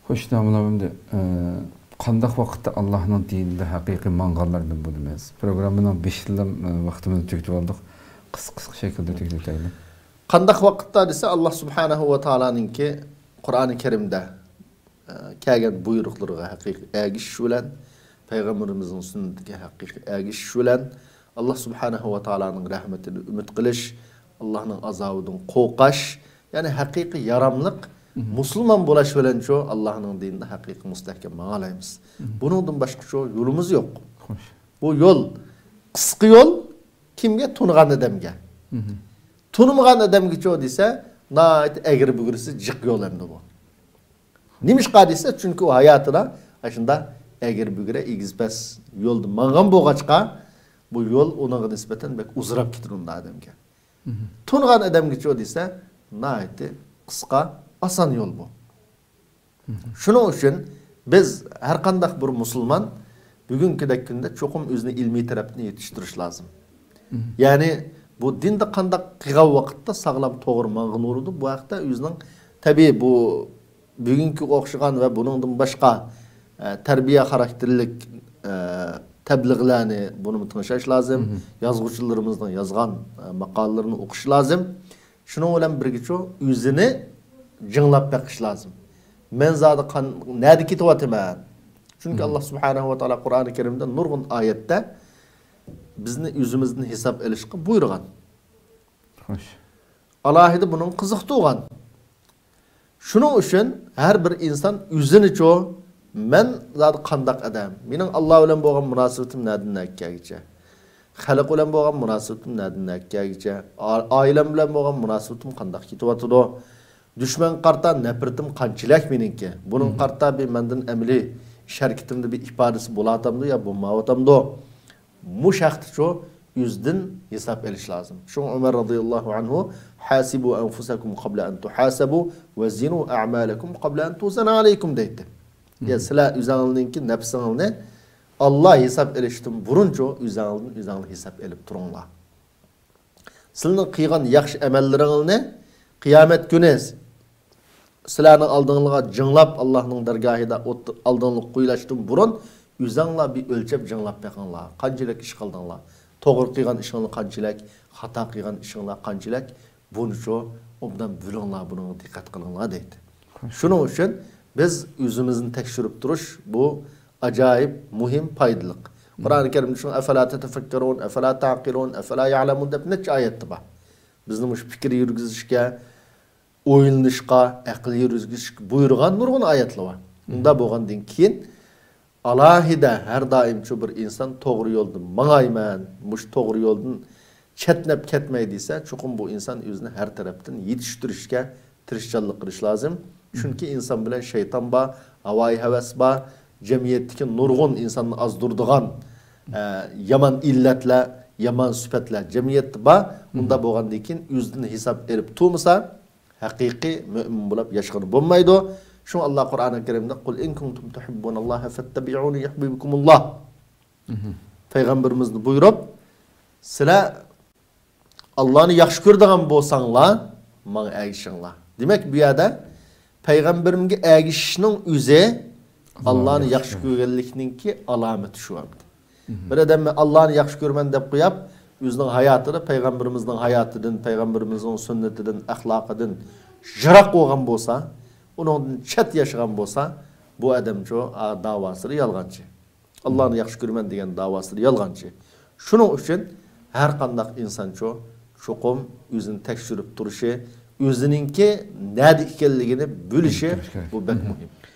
Hoş namınamda qandaq vaqtda Allah'ın dininde haqiqiy manğallardan bo'lamiz. Programının 5 yıldan vaqtimizni tüketip aldık. Qısqa şekilde tüketip aylan. Qandaq vaqtda desa Allah subhanahu wa ta'alanınki Qur'an-ı Kerimde kelgen buyruqlarına haqiqiy ergiş bilen Peygamberimizin sünnetiga haqiqiy ergiş bilen Allah subhanahu wa ta'alanın rahmetini ümit qilish, Allah'ın azabından qo'rqash, yani haqiqiy yaramliq Müslüman bulaş bilen ço Allah'ın dininde haqiqiy mustahkam mağalaymiz. Bunundan başka ço yolumuz yok. Bu yol qısqa yol kimge tunğan adamga. Tunmagan adamga ço dese nayet egri bugürüsü jiq yol emdi bu. Nimişqa dese çünkü o hayatına aşında egri bugüre igizbes yoldu mağan boğaçqa bu yol ona nispeten bek uzurap gitir onda adamga. Tunğan adamga ço dese nayet qısqa asan yol bu. Şunun için biz her qandaq bir Müslüman bugünkü günde çokum özüne ilmi tarafını yetiştiriş lazım. Yani bu dinde qandaq qıyğan vaqtda sağlam toğır mağın urudu. Bu vaqtda özünün tabi bu bugünkü oqşıgan ve bunundan başka terbiye karakterlik tebliğlerini bunu tanışaş lazım. Yazgıçlarımızdan yazgan makallarını okuş lazım. Şunun bilen birge ço özünü jınlap bakış lazım. Men zadi nerede kityapman? Çünkü Allah subhanahu wa ta'ala Kur'an-ı Kerim'de nurgun ayette bizni yüzümüzden hesap elişki buyurgan. Hoş. Allah'ı bunun kızık tuğan. Şunun için her bir insan yüzünü ço men zadi qandaq adam. Mening Allah bilan bo'lgan munosabatim nadin nakkagicha. Xalq bilan bo'lgan munosabatim nadin nakkagicha. Oilam bilan bo'lgan munosabatim qandaq ketyapti? Düşman qarta nefretim qanchalik meningki. Bunun qarta bir menden emli şerkitimde bir ifadesi bulatamdı ya bulmatamdı. Bu şaxtı ço yüzdün hesap eliş lazım. Şu Ömer radıyallahu anhu hasibu enfusakum qabla an tuhasabu ve zinu a'malakum qabla an tuzana aleykum deydi. Ya sila üzanlığınki nefsinini Allah hesap eliştim burunço üzanlığın hesap elip turunla. Sizin qıyğan yaxşı emellerini kıyamet günü silahını aldığınlığa cınlap Allah'ın dergahida aldığınlık kuyulaştım burun yüzanla bir ölçep cınlap bakınla. Kancilek iş kaldığınla. Toğır kıygan işinla kancilek, hata kıygan işinla kancilek. Bunu şu obdan bülünla bunu dikkat kılınla deydi. Şunun için biz yüzümüzün tekşürüp duruş bu acayip muhim paydılık. Kur'an-ı Kerim'de şu efela tetefekkerun, efela ta'kilun, efela ya'lemun dep neç ayetti ba. Bizim şu fikir yürgüzüşke oylanışqa, aql yürüzgüş buyurgan nurgun ayetli var. Bunda bolgandan keyin alahida her daim şu bir insan toğru yoldan mangayman, muş toğru yoldan chetnep ketmey dese, çokum bu insan özünü her taraftan yetiştirişke tirişçanlık qilish lazım. Çünkü insan bilen şeytan ba, havai heves ba, cemiyetdeki nurgun insanı azdurduğan yaman illetler, yaman süpetler cemiyet ba, bunda bolgandan keyin özünü hesap erip tuğmasa haqiqiy mümin bulup yaşayan bulmaydı. Şu Allah Kur'an-ı Kerim'de kul in kuntum tuhibbunallaha fattabi'uni yuhibbukumullah. Peygamberimiz buyurup sizler Allah'ını yaxşı gördiğin bolsanglar maňa ägişinglar. Demek bu ýerda peygamberimge ägişişiniň üze Allah'ını yaxşı görgenlikninki alameti şu an. Bir adam Allah'ını yaxşı görmen dep qoýap özünün hayatıda peygamberimizin hayatıdan, peygamberimizin sünnetinden, ahlakıdan jırak olgan bolsa, onun çet yaşagan bolsa, bu adam ço davasını yalgancı. Allah'ını yaxşı görmen degen davasını yalgancı. Şunun için her qandaq insan ço çokum özünü tekşürüp duruşu, özününki näde ekenligini bilişi bu bek muhim.